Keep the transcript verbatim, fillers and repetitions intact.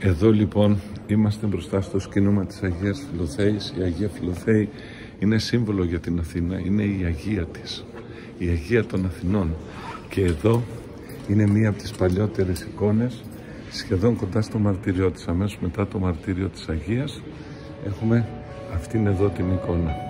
Εδώ λοιπόν είμαστε μπροστά στο σκήνωμα της Αγίας Φιλοθέης. Η Αγία Φιλοθέη είναι σύμβολο για την Αθήνα, είναι η Αγία της, η Αγία των Αθηνών. Και εδώ είναι μία από τις παλιότερες εικόνες, σχεδόν κοντά στο μαρτύριό της. Αμέσως μετά το μαρτύριο της Αγίας έχουμε αυτήν εδώ την εικόνα.